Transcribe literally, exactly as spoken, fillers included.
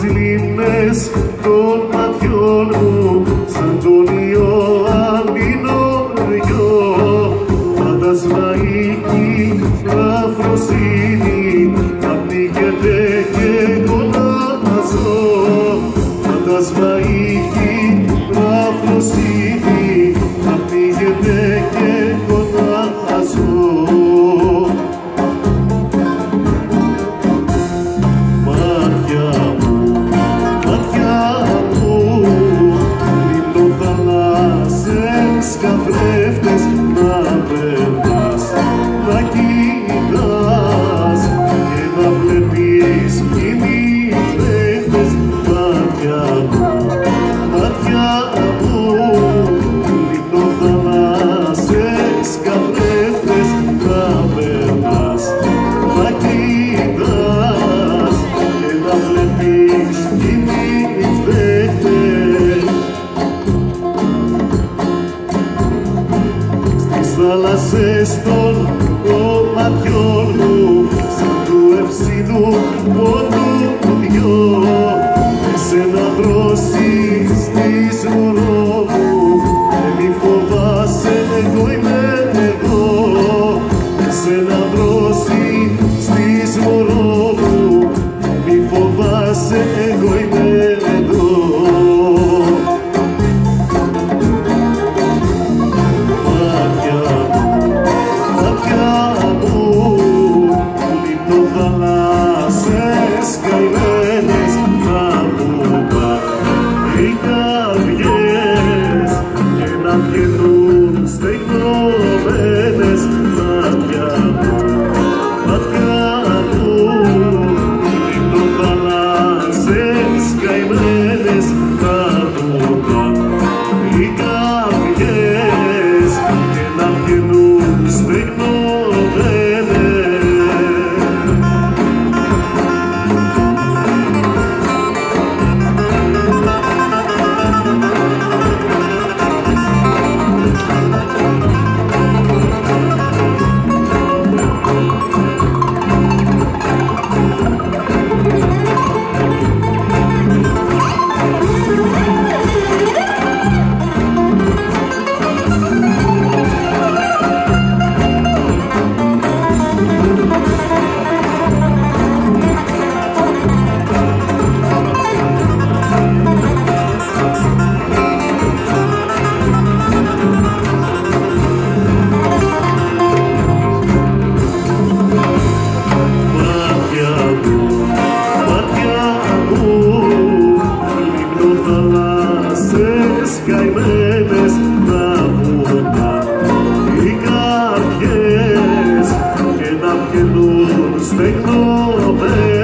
λίμνες των ματιών μου σαν τον Ιωάννινο γιο. Φαντασμαϊκή αφροσύνη να πνίγεται και γονάζω. Φαντασμαϊκή αφροσύνη να πνίγεται και γονάζω. Καθρέφτες να περνάς, να κοιτάς και να βλέπεις μηνύχτες. Μάτια μου, μάτια μου, λιμνοθαλάσσες καθρέφτες να περνάς, να κοιτάς και να βλέπεις μηνύχτες. Θάλασσες των ματιών μου σαν του ευσύνου πόνου δυο. Εσένα δρώσεις της μωρό μου και μη φοβάσαι, εγώ είμαι εδώ. Εσένα δρώσεις της μωρό μου μη φοβάσαι, εγώ είμαι εδώ. Καημένες να βουκά οι καρδιές και να βγαίνουν στεγνωμένες. Μάτια μου, μάτια μου, λιμνοθαλάσσες καημένες να βουκά οι καρδιές και να βγαίνουν στεγνωμένες. Καημένες να βουκά οι καρδιές και να βγαίνουν στεγνωμένες.